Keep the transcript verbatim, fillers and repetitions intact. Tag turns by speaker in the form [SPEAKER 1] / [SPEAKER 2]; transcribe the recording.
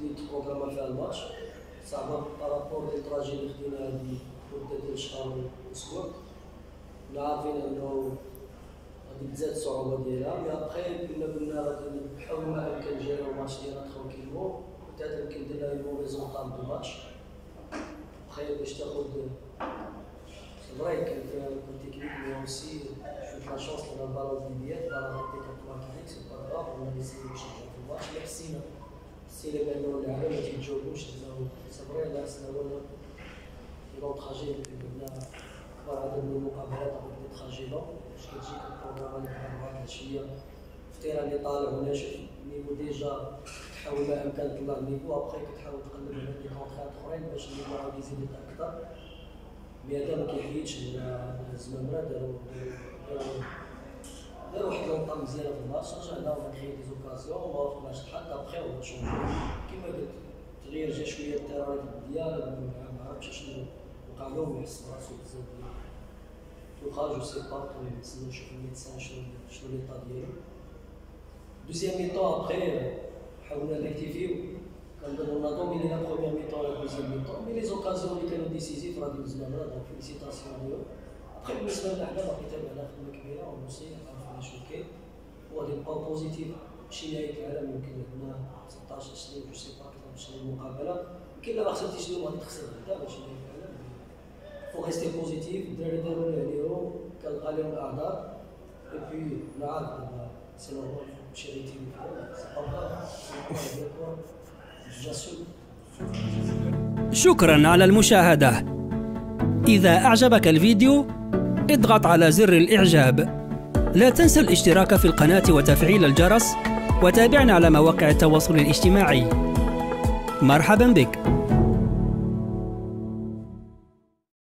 [SPEAKER 1] اللي تبروغراما فيها الماتش صعبه بارابور دي تراجي اللي خدينا هذه مده ديال شهر اسبوع. كنا عارفين انه غادي تزاد الصعوبه ديالها، مي ابخي كنا قلنا غادي نحاول ما امكن نجيرو الماتش ديالنا ترونكيلمون، peut-être يمكن درنا لو ريزولطا دو الماتش. ابخي باش تاخذ سي فري كان فيها كون تكنيك مي اوسي شوف لا شونس لنا البالون ديالي البالون ديالي كانت كينيك سي با غراف ولا نسيو نشجعو في الماتش اللي حسينا حسينا بانه اللعابه ما تيتجاوبوش سي فري لا سنا ولا لون تراجي اللي قلنا كبر عدد من المقابلات او دي تراجي لون باش كتجيك البروغرام اللي كنهضروا على شويه في التيران اللي طالع وناشف النيفو ديجا تحاول ما امكن تطلع النيفو ابخي كتحاول تقلب على دي كونترات اخرين باش النيفو عاود يزيد اكثر. مي هذا ما كيحيدش الزمامره داروا داروا واحد لونطا مزيانه في الماتش، رجعنا ونكري دي زوكازيون وما وقفناش حتى ابخي هو شونجي كيما قلت التغيير جا شويه التيران ديال ما عرفتش شنو وقع لهم يحس براسو بزاف ديال توخا جو سي با نتسناو نشوف الميدسان شنو شنو ليطا ديالو. دوزيام ميطون ابخي حاولنا نكتيفيو كنظن اون دوميني لا بروميير ميطون لا دوزيام ميطون مي لي زوكازيون اللي كانوا ديسيزيف راه ديال زمان دونك فيليسيتاسيون ليهم. ابخي بالنسبه لنا حنا باقي تابعنا خدمه كبيره ونوصي عرفنا شنو كاين هو دي بون بوزيتيف شي نهايه العالم يمكن عندنا ستطاش سنين جو سي با اكثر من سنين مقابله يمكن لا ما خسرتيش اليوم غادي تخسر غدا ماشي نهايه العالم. فو ريستي بوزيتيف الدراري داروا اللي عليهم كنلقى لهم الاعذار اي بي نعرف دابا سي نورمال شي ريتي سي با
[SPEAKER 2] شكرا على المشاهدة. إذا أعجبك الفيديو اضغط على زر الإعجاب. لا تنسى الاشتراك في القناة وتفعيل الجرس، وتابعنا على مواقع التواصل الاجتماعي. مرحبا بك.